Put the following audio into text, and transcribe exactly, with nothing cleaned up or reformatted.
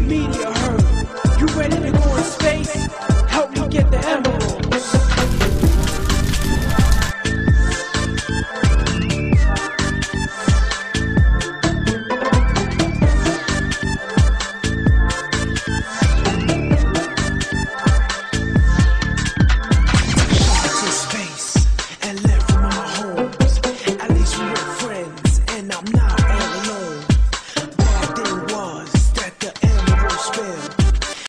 meteor hurt. You ready to go in space?